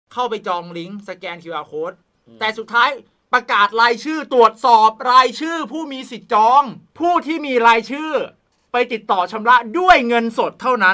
เข้าไปจองลิงก์สแกน QR Code แต่สุดท้ายประกาศรายชื่อตรวจสอบรายชื่อผู้มีสิทธิ์จองผู้ที่มีรายชื่อไปติดต่อชำระด้วยเงินสดเท่านั้น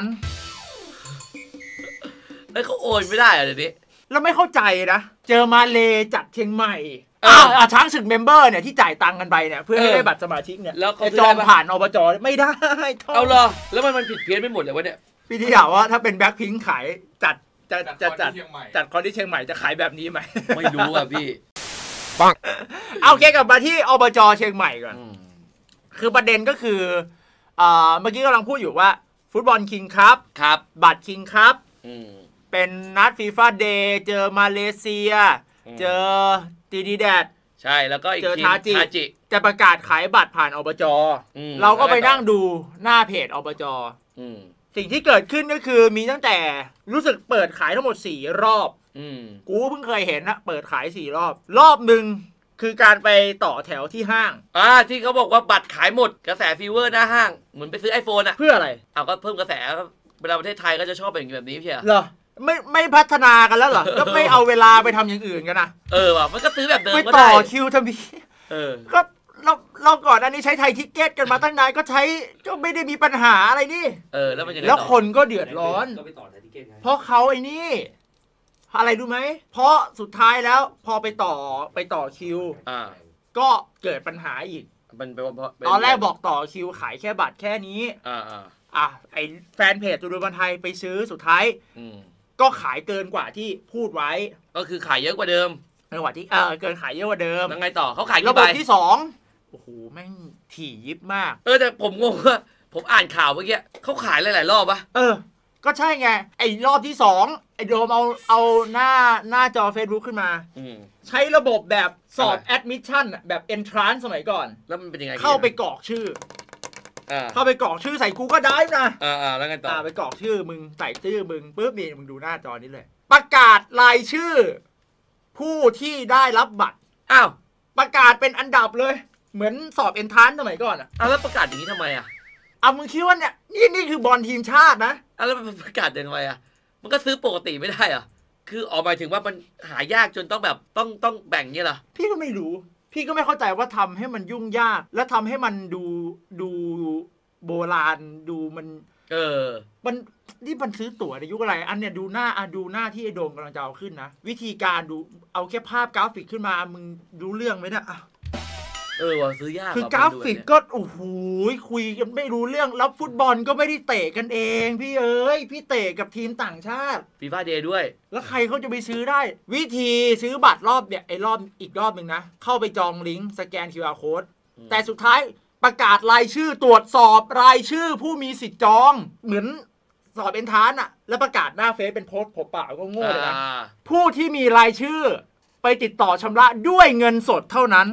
แล้วเขาโอนไม่ได้เดี๋ยวนี้แล้วไม่เข้าใจนะเจอมาเลจัดเชียงใหม่ช้างศึกเมมเบอร์เนี่ยที่จ่ายตังค์กันไปเนี่ยเพื่อให้ได้บัตรสมาชิกเนี่ยแล้วจองผ่านอบจไม่ได้เอาเหรอแล้วมันผิดเพี้ยนไปหมดเลยวะเนี่ยพี่ที่ถามว่าถ้าเป็นแบ็คพิงค์ขายจัดคอนที่เชียงใหม่จะขายแบบนี้ไหมไม่รู้อ่ะพี่ปังเอาเคกลับมาที่อบจเชียงใหม่ก่อนคือประเด็นก็คือเมื่อกี้กำลังพูดอยู่ว่าฟุตบอลคิงครับบัตรคิงครับเป็นนัดฟีฟ่าเดย์เจอมาเลเซียเจอตีดีแดดใช่แล้วก็อีกเจอทาจิจะประกาศขายบัตรผ่านอบจเราก็ไปนั่งดูหน้าเพจอบจสิ่งที่เกิดขึ้นก็คือมีตั้งแต่รู้สึกเปิดขายทั้งหมด4รอบกูเพิ่งเคยเห็นนะเปิดขาย4รอบหนึ่งคือการไปต่อแถวที่ห้างที่เขาบอกว่าบัตรขายหมดกระแสฟีเวอร์หน้าห้างเหมือนไปซื้อ iPhone เพื่ออะไรก็เพิ่มกระแสเวลาประเทศไทยก็จะชอบเป็นแบบนี้พี่เหรอไม่พัฒนากันแล้วเหรอก็ไม่เอาเวลาไปทำอย่างอื่นกันนะว่ะมันก็ซื้อแบบเดิมก็ได้ไปต่อคิวทำพี่ก็เราก่อนอันนี้ใช้ไทยทิกเก็ตกันมาตั้งนานก็ใช้ก็ไม่ได้มีปัญหาอะไรนี่แล้วมันยังไงแล้วคนก็เดือดร้อนเพราะเขาไอ้นี่อะไรรู้ไหมเพราะสุดท้ายแล้วพอไปต่อคิวก็เกิดปัญหาอีกตอนแรกบอกต่อคิวขายแค่บัตรแค่นี้ไอแฟนเพจตูดูบอลไทยไปซื้อสุดท้ายก็ขายเกินกว่าที่พูดไว้ก็คือขายเยอะกว่าเดิมเกินกว่าที่เกินขายเยอะกว่าเดิมยังไงต่อเขาขายระบบที่2โอ้โหแม่งถี่ยิบมากแต่ผมงงว่าผมอ่านข่าวเมื่อกี้เขาขายหลายๆรอบปะก็ใช่ไงไอ้รอบที่2ไอ้โดมเอาหน้าจอ Facebook ขึ้นมาใช้ระบบแบบสอบแอดมิชชั่นแบบ entrance สมัยก่อนแล้วมันเป็นยังไงเข้าไปกรอกชื่อเข้าไปกรอกชื่อใส่Google Driveนะแล้วไงต่อไปกรอกชื่อมึงใส่ชื่อมึงปุ๊บนี่มึงดูหน้าจอนี้เลยประกาศรายชื่อผู้ที่ได้รับบัตรประกาศเป็นอันดับเลยเหมือนสอบ entrance สมัยก่อนแล้วประกาศอย่างนี้ทำไมมึงคิดว่าเนี่ยนี่คือบอลทีมชาตินะแล้วมันประกาศยังไงมันก็ซื้อปกติไม่ได้คือออกหมายถึงว่ามันหายากจนต้องแบบต้องแบ่งเนี่ยเหรอพี่ก็ไม่รู้พี่ก็ไม่เข้าใจว่าทำให้มันยุ่งยากและทำให้มันดูโบราณดูมันมันนี่มันซื้อตั๋วในยุคอะไรอันเนี่ยดูหน้าที่ไอ้โดมกำลังจะเอาขึ้นนะวิธีการดูเอาแค่ภาพกราฟิกขึ้นมามึงรู้เรื่องไหมเนี่ยว่าซื้อยากคือกราฟิกก็โอ้โหคุยกันไม่รู้เรื่องแล้วฟุตบอลก็ไม่ได้เตะกันเองพี่เตะกับทีมต่างชาติฟีฟ่าเดย์ด้วยแล้วใครเขาจะไปซื้อได้วิธีซื้อบัตรรอบเนี่ยไอ้รอบอีกรอบหนึ่งนะเข้าไปจองลิงก์สแกน QR Code แต่สุดท้ายประกาศรายชื่อตรวจสอบรายชื่อผู้มีสิทธิ์จองเหมือนสอบเอ็นทรานซ์แล้วประกาศหน้าเฟซเป็นโพสต์เปล่าก็โง่เลยนะผู้ที่มีรายชื่อไปติดต่อชำระด้วยเงินสดเท่านั้น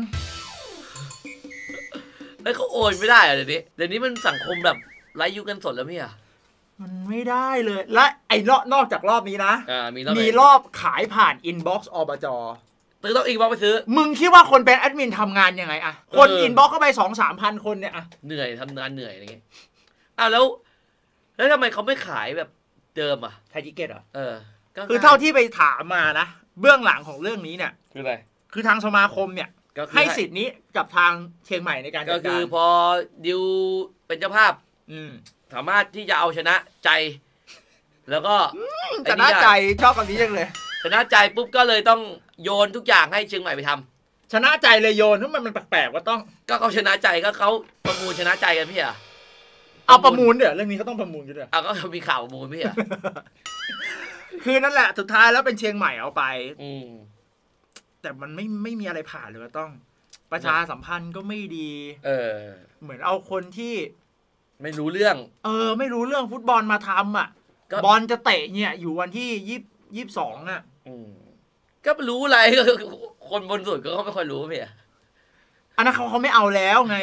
เขาโอนไม่ได้เดี๋ยวนี้มันสังคมแบบไร้ยุคเงินสดแล้วมั้ยมันไม่ได้เลยและไอ้นอกจากรอบนี้นะมีรอบขายผ่านอินบ็อกซ์อบจต้องอินบ็อกซ์ไปซื้อมึงคิดว่าคนเป็นแอดมินทำงานยังไงคนอินบ็อกซ์เข้าไป 2-3 พันคนเนี่ยเหนื่อยทำงานเหนื่อยอะไรเงี้ยแล้วทำไมเขาไม่ขายแบบเดิมไทยทิเก็ตคือเท่าที่ไปถามมานะเบื้องหลังของเรื่องนี้เนี่ยคืออะไรคือทางสมาคมเนี่ยให้สิทธิ์นี้กับทางเชียงใหม่ในการจัดการก็คือพอดิวเป็นเจ้าภาพสามารถที่จะเอาชนะใจแล้วก็ชนะใจชอบคำนี้จังเลยชนะใจปุ๊บก็เลยต้องโยนทุกอย่างให้เชียงใหม่ไปทำชนะใจเลยโยนเพราะมันแปลกๆว่าต้องก็เขาชนะใจก็เขาประมูลชนะใจกันพี่เอาประมูลเดี๋ยวเรื่องนี้ก็ต้องประมูลกันด้วยก็มีข่าวประมูลพี่คือนั่นแหละสุดท้ายแล้วเป็นเชียงใหม่เอาไปแต่มันไม่มีอะไรผ่านเลยต้องประชาสัมพันธ์ก็ไม่ดีเหมือนเอาคนที่ไม่รู้เรื่องไม่รู้เรื่องฟุตบอลมาทำบอลจะเตะเนี่ยอยู่วันที่22 ก็รู้อะไรคนบนสุดก็ไม่ค่อยรู้พี่อันนั้นเขาไม่เอาแล้วไง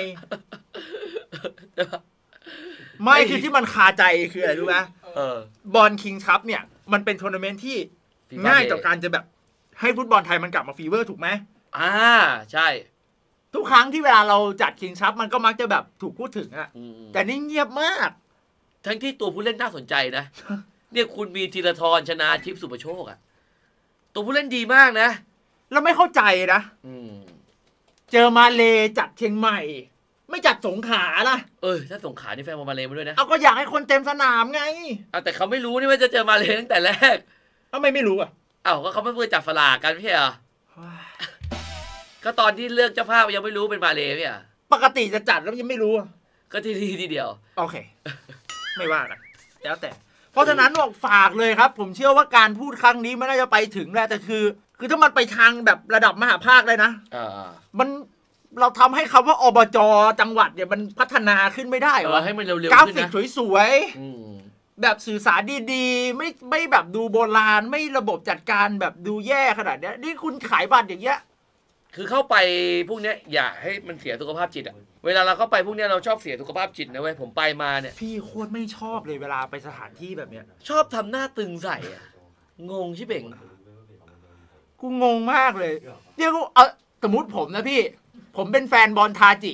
ไม่คือที่มันคาใจคืออะไรรู้ไหมบอลคิงส์คัพเนี่ยมันเป็นทัวร์นาเมนต์ที่ง่ายต่อการจะแบบให้ฟุตบอลไทยมันกลับมาฟีเวอร์ถูกไหมใช่ทุกครั้งที่เวลาเราจัดคิงส์คัพมันก็มักจะแบบถูกพูดถึงแต่นี่เงียบมากทั้งที่ตัวผู้เล่นน่าสนใจนะเนี่ยคุณมีธีรทรชนาทิพย์สุภโชคตัวผู้เล่นดีมากนะแล้วไม่เข้าใจนะเจอมาเลจัดเชียงใหม่ไม่จัดสงขลาล่ะถ้าสงขลานี่แฟนมาเลมาด้วยนะเอาก็อยากให้คนเต็มสนามไงแต่เขาไม่รู้นี่ว่าจะเจอมาเลตั้งแต่แรกทำไมไม่รู้อ่ะก็เขาไม่เคยจับสลากกันไม่ใช่เหรอก็ตอนที่เลือกเจ้าภาพยังไม่รู้เป็นมาเลไม่ใช่ปกติจะจัดแล้วยังไม่รู้ก็ทีเดียวโอเคไม่ว่ากันแล้วแต่เพราะฉะนั้นบอกฝากเลยครับผมเชื่อว่าการพูดครั้งนี้ไม่น่าจะไปถึงแล้วแต่คือถ้ามันไปทางแบบระดับมหาภาคเลยนะมันเราทำให้คำว่าอบจ.จังหวัดเนี่ยมันพัฒนาขึ้นไม่ได้หรอให้มันเร็วๆกราฟิกสวยๆแบบสื่อสารดีๆไม่แบบดูโบราณไม่ระบบจัดการแบบดูแย่ขนาดนี้นี่คุณขายบัตรอย่างเงี้ยคือเข้าไปพวกเนี้ยอย่าให้มันเสียสุขภาพจิตอ่ะเวลาเราเข้าไปพวกเนี้ยเราชอบเสียสุขภาพจิตนะเว้ยผมไปมาเนี่ยพี่โคตรไม่ชอบเลยเวลาไปสถานที่แบบเนี้ยชอบทำหน้าตึงใส่งงชิบเป่งกูงงมากเลยเดี๋ยวกูสมมติผมนะพี่ผมเป็นแฟนบอลทาจิ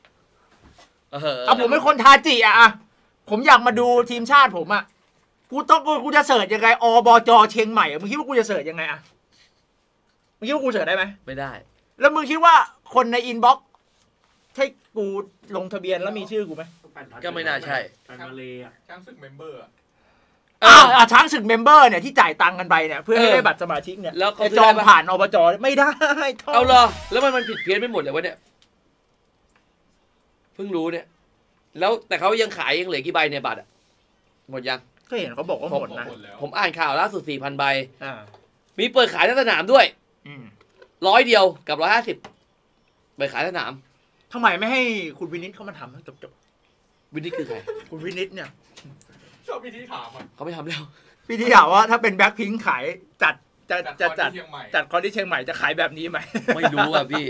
ผมเป็นคนทาจิผมอยากมาดูทีมชาติผมกูจะเสิร์ชยังไงอบจ.เชียงใหม่มึงคิดว่ากูจะเสิร์ชยังไงมึงคิดว่ากูเสิร์ชได้ไหมไม่ได้แล้วมึงคิดว่าคนในอินบ็อกซ์ใช่กูลงทะเบียนแล้วมีชื่อกูไหมก็ไม่น่าใช่มาเลช้างศึกเมมเบอร์ช้างศึกเมมเบอร์เนี่ยที่จ่ายตังค์กันไปเนี่ยเพื่อให้ได้บัตรสมาชิกเนี่ยแล้วจองผ่านอบจ.ไม่ได้เอาเหรอแล้วมันผิดเพี้ยนไปหมดเลยวะเนี่ยเพิ่งรู้เนี่ยแล้วแต่เขายังขายยังเหลือกี่ใบในบัตรหมดยังก็เห็นเขาบอกว่าหมดนะผมอ่านข่าวล่าสุด 4,000 ใบมีเปิดขายในสนามด้วย100 เดียวกับ150เปิดขายสนามทำไมไม่ให้คุณวินิตเข้ามาทำจบวินิตคือใครคุณวินิตเนี่ยชอบพี่ที่ถามเขาไม่ทำแล้วพี่ที่ถามว่าถ้าเป็นแบ็คพิงค์ขายจัดคอนที่เชียงใหม่จะขายแบบนี้ไหมไม่รู้พี่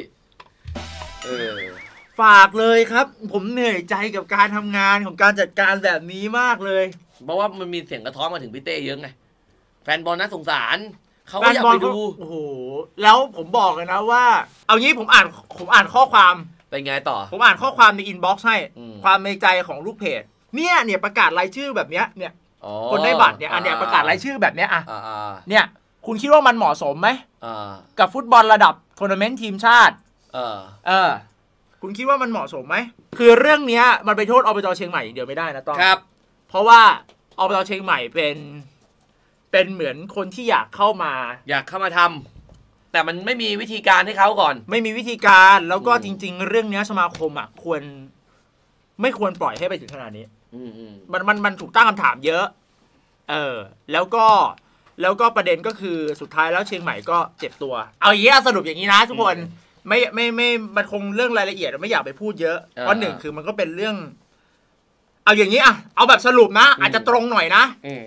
ฝากเลยครับผมเหนื่อยใจกับการทำงานของการจัดการแบบนี้มากเลยเพราะว่ามันมีเสียงกระท้อนมาถึงพี่เต้เยอะไงแฟนบอลน่าสงสารเขาก็อยากไปดูโอ้โหแล้วผมบอกเลยนะว่าเอางี้ผมอ่านข้อความเป็นไงต่อผมอ่านข้อความในอินบ็อกซ์ให้ความในใจของลูกเพจเนี่ยประกาศรายชื่อแบบเนี้ยเนี่ยคนได้บัตรเนี่ยเนี่ยประกาศรายชื่อแบบเนี้ยเนี่ยคุณคิดว่ามันเหมาะสมไหมกับฟุตบอลระดับทัวร์นาเมนต์ทีมชาติคุณคิดว่ามันเหมาะสมไหมคือเรื่องนี้มันไปโทษอบจ.เชียงใหม่เดียวไม่ได้นะต้องครับเพราะว่าอบจ.เชียงใหม่เป็นเหมือนคนที่อยากเข้ามาทำแต่มันไม่มีวิธีการให้เขาก่อนไม่มีวิธีการแล้วก็จริงๆเรื่องนี้สมาคมไม่ควรปล่อยให้ไปถึงขนาดนี้มันถูกตั้งคำถามเยอะแล้วก็ประเด็นก็คือสุดท้ายแล้วเชียงใหม่ก็เจ็บตัวเอาอย่างนี้สรุปอย่างนี้นะทุกคนไม่มันคงเรื่องรายละเอียดไม่อยากไปพูดเยอะเพราะหนึ่งคือมันก็เป็นเรื่องเอาอย่างนี้เอาแบบสรุปนะอาจจะตรงหน่อยนะ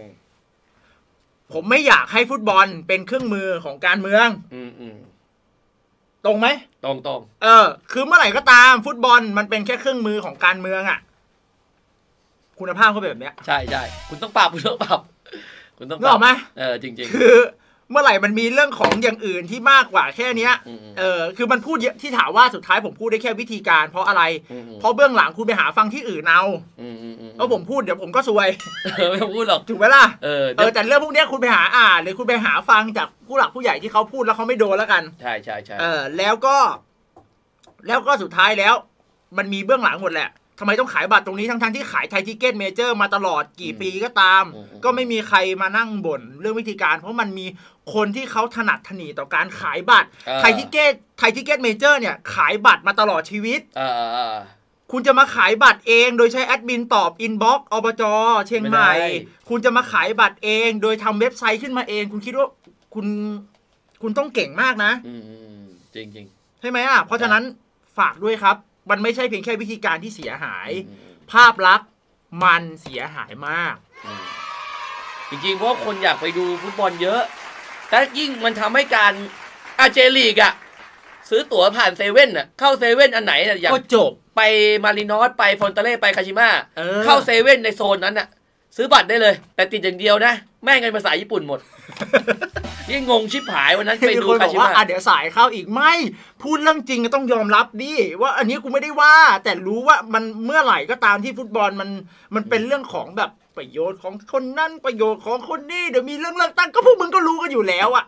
ผมไม่อยากให้ฟุตบอลเป็นเครื่องมือของการเมืองตรงไหมตรงคือเมื่อไหร่ก็ตามฟุตบอลมันเป็นแค่เครื่องมือของการเมืองคุณภาพเขาเป็นแบบนี้ใช่คุณต้องปรับคุณต้องปรับนึกออกไหมจริงๆคือเมื่อไหร่มันมีเรื่องของอย่างอื่นที่มากกว่าแค่นี้คือมันพูดเยอะที่ถามว่าสุดท้ายผมพูดได้แค่วิธีการเพราะอะไรเพราะเบื้องหลังคุณไปหาฟังที่อื่นเอาแล้วผมพูดเดี๋ยวผมก็ซวยไม่พูดหรอกถูกไหมล่ะแต่เรื่องพวกนี้คุณไปหาอ่านหรือคุณไปหาฟังจากผู้หลักผู้ใหญ่ที่เขาพูดแล้วเขาไม่โดนแล้วกันใช่แล้วก็สุดท้ายแล้วมันมีเบื้องหลังหมดแหละทำไมต้องขายบัตรตรงนี้ทั้งที่ขายไทยทิเก็ตเมเจอร์มาตลอดกี่ปีก็ตามก็ไม่มีใครมานั่งบ่นเรื่องวิธีการเพราะมันมีคนที่เขาถนัดถนีต่อการขายบัตรไทยทิเก็ตเมเจอร์เนี่ยขายบัตรมาตลอดชีวิตคุณจะมาขายบัตรเองโดยใช้แอดมินตอบอินบ็อกซ์อบจ.เชียงใหม่คุณจะมาขายบัตรเองโดยทำเว็บไซต์ขึ้นมาเองคุณคิดว่าคุณต้องเก่งมากนะจริงใช่ไหมเพราะฉะนั้นฝากด้วยครับมันไม่ใช่เพียงแค่วิธีการที่เสียหายภาพลักษณ์มันเสียหายมากจริงๆเพราะคนอยากไปดูฟุตบอลเยอะแต่ยิ่งมันทำให้การเจลีกซื้อตั๋วผ่านเซเว่นเข้าเซเว่นอันไหนอย่างก็จบไปมารินอสไปฟอนเตเล่ไปคาชิมะเข้าเซเว่นในโซนนั้นซื้อบัตรได้เลยแต่ติดอย่างเดียวนะแม่งเป็นภาษาญี่ปุ่นหมดยิ่งงงชิบหายวันนั้นไปดูคาชิมะเดี๋ยวสายเข้าอีกไม่พูดเรื่องจริงก็ต้องยอมรับดิว่าอันนี้กูไม่ได้ว่าแต่รู้ว่ามันเมื่อไหร่ก็ตามที่ฟุตบอลมันเป็นเรื่องของแบบประโยชน์ของคนนั้นประโยชน์ของคนนี้เดี๋ยวมีเรื่องเลือกตั้งก็พวกมึงก็รู้กันอยู่แล้ว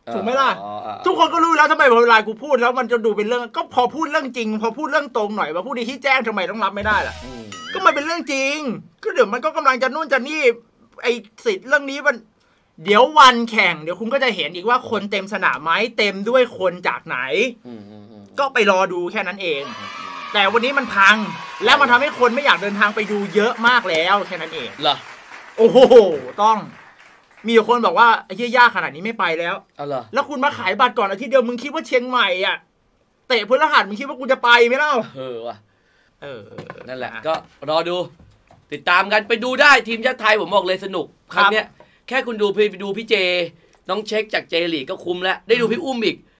ถูกไหมล่ะทุกคนก็รู้แล้วทำไมเวลากูพูดแล้วมันจะดูเป็นเรื่องก็พอพูดเรื่องจริงพอพูดเรื่องตรงหน่อยมาพูดในที่แจ้งทำไมต้องรับไม่ได้ล่ะก็มันเป็นเรื่องจริงก็เดี๋ยวมันก็กำลังจะนู่นจะนี่ไอ้สิทธิ์เรื่องนี้มันเดี๋ยววันแข่งเดี๋ยวคุณก็จะเห็นอีกว่าคนเต็มสนามไหมเต็มด้วยคนจากไหนก็ไปรอดูแค่นั้นเองแต่วันนี้มันพังแล้วมันทำให้คนไม่อยากเดินทางไปดูเยอะมากแล้วแค่นั้นเองเหรอโอ้โหต้องมีคนบอกว่าไอ้เหี้ยยากขนาดนี้ไม่ไปแล้วแล้วคุณมาขายบัตรก่อนอาทิตย์เดียวมึงคิดว่าเชียงใหม่อ่ะเตะพฤหัสมึงคิดว่ากูจะไปไหมเล่าว่ะนั่นแหละก็รอดูติดตามกันไปดูได้ทีมชาติไทยผมบอกเลยสนุกครั้งเนี้ยแค่คุณดูพี่เจน้องเช็คจากเจลีกก็คุ้มแล้วได้ดูพี่อุ้มอีก